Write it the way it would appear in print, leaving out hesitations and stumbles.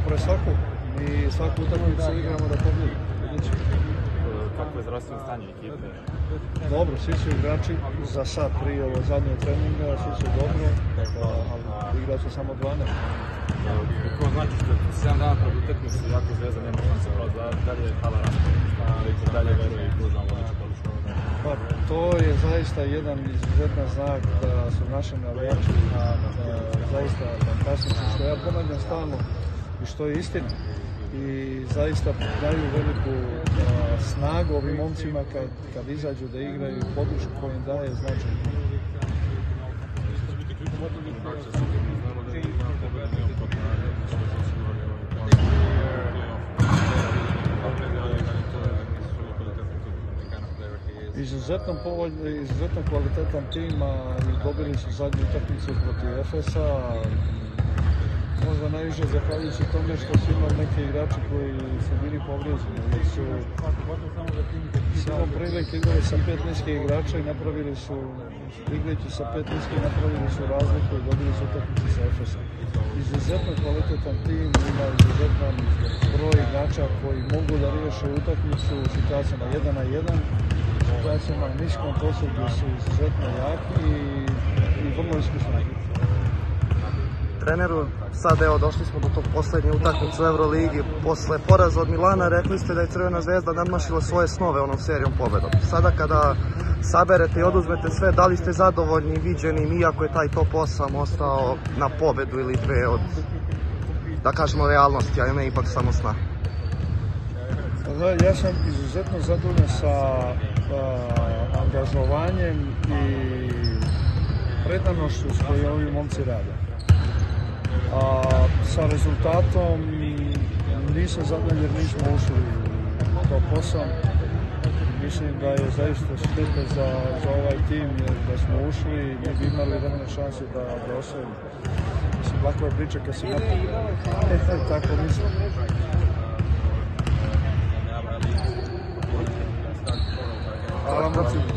pre svakog. Mi svaku utakmicu igramo da pobjedimo. Kako je zdravstveno stanje ekipe? Dobro, svi su igrači za sad prije ovo zadnje treninga, svi su dobro, ali igra su samo 12. Kako znači što je 7 dana pred utakmicu jako Zvezda nema šanse prolaz, da li je hala rasprava, dalje veruje i pruža vodiča podršku? Pa to je zaista jedan izuzetan znak da su naši navijači zaista fantastični, što ja ponavljam stalno i što je istina. I zaista daju veliku snagu ovim momcima kad izađu da igraju, podršku koju im daje značaj. Izuzetno kvalitetan tim i dobili su zadnju utakmicu protiv Efesa. Možda najviše zahvaljujući tome što su imali neki igrači koji su bili povrijeđeni. Samo prilike igrali sa 5 niskih igrača i napravili su, igleći sa 5 niskih napravili su razliku i dobili su utakmicu sa Efesom. Izuzetno kvalitetan tim, ima izuzetan broj igrača koji mogu da riješe utakmicu u situacijama 1 na 1, situacijama na niskom poslu gdje su izuzetno jaki i vrlo iskušni. Treneru, sad evo došli smo do tog posljednje utakmice u Euroligi. Posle poraza od Milana rekli ste da je Crvena Zvezda nadmašila svoje snove onom serijom pobedom. Sada kada saberete i oduzmete sve, da li ste zadovoljni viđenim, iako je taj top 8 ostao na pobedu ili dve od, da kažemo, realnosti, a ne ipak samo sna? Ja sam izuzetno zadovoljan sa angažovanjem i predanošću s kojoj ovi momci rade. Sa rezultatom nisam zadovoljan jer nismo ušli u top 8. Mislim da je zaista šteta za ovaj tim jer da smo ušli ne bi imali vremena šanse da osvojimo. Mislim, lako je priča kad si napad. Tako mislim. Hvala.